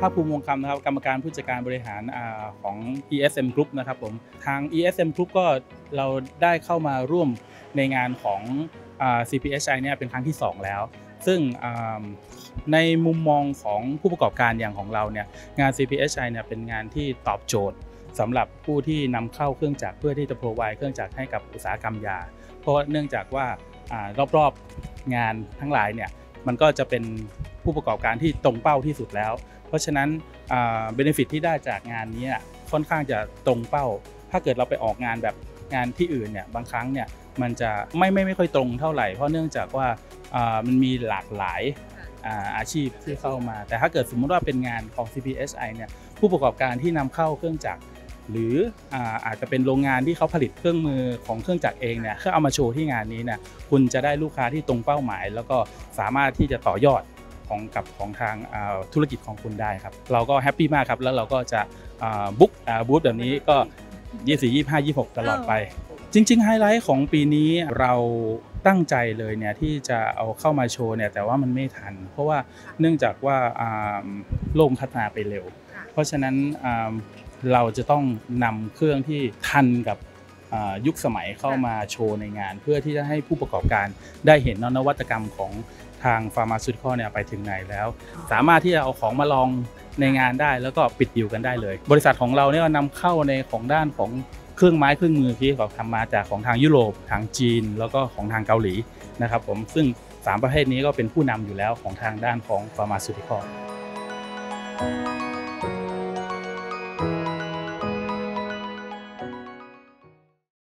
ภาคภูมิวงศ์คำนะครับกรรมการผู้จัดการบริหารของ ESM Group นะครับผมทาง ESM Group ก็เราได้เข้ามาร่วมในงานของCPHI เนี่ยเป็นครั้งที่2แล้วซึ่งในมุมมองของผู้ประกอบการอย่างของเราเนี่ยงาน CPHI เนี่ยเป็นงานที่ตอบโจทย์สำหรับผู้ที่นำเข้าเครื่องจักรเพื่อที่จะ provide เครื่องจักรให้กับอุตสาหกรรมยาเพราะเนื่องจากว่ารอบๆงานทั้งหลายเนี่ยมันก็จะเป็นผู้ประกอบการที่ตรงเป้าที่สุดแล้วเพราะฉะนั้นbenefit ที่ได้จากงานนี้ค่อนข้างจะตรงเป้าถ้าเกิดเราไปออกงานแบบงานที่อื่นเนี่ยบางครั้งเนี่ยมันจะไม่ค่อยตรงเท่าไหร่เพราะเนื่องจากว่ามันมีหลากหลายอาชีพที่เข้ามาแต่ถ้าเกิดสมมุติว่าเป็นงานของ CPHI เนี่ยผู้ประกอบการที่นำเข้าเครื่องจักรหรืออาจจะเป็นโรงงานที่เขาผลิตเครื่องมือของเครื่องจักรเองเนี่ยเขาเอามาโชว์ที่งานนี้เนี่ยคุณจะได้ลูกค้าที่ตรงเป้าหมายแล้วก็สามารถที่จะต่อยอดของทางธุรกิจของคุณได้ครับเราก็แฮปปี้มากครับแล้วเราก็จะบุ๊กบูธแบบนี้ก็24 25 26ตลอดไปจริงๆไฮไลท์ของปีนี้เราตั้งใจเลยเนี่ยที่จะเอาเข้ามาโชว์เนี่ยแต่ว่ามันไม่ทันเพราะว่าเนื่องจากว่าโลกพัฒนาไปเร็วเพราะฉะนั้นเราจะต้องนำเครื่องที่ทันกับยุคสมัยเข้ามาโชว์ในงานเพื่อที่จะให้ผู้ประกอบการได้เห็นนวัตกรรมของทางฟาร์มาซูติคอลเนี่ยไปถึงไหนแล้วสามารถที่จะเอาของมาลองในงานได้แล้วก็ปิดดีลกันได้เลยบริษัทของเราเนี่ยนำเข้าในของด้านของเครื่องไม้เครื่องมือที่เขาทำมาจากของทางยุโรปทางจีนแล้วก็ของทางเกาหลีนะครับผมซึ่ง3ประเทศนี้ก็เป็นผู้นำอยู่แล้วของทางด้านของฟาร์มาซูติคอล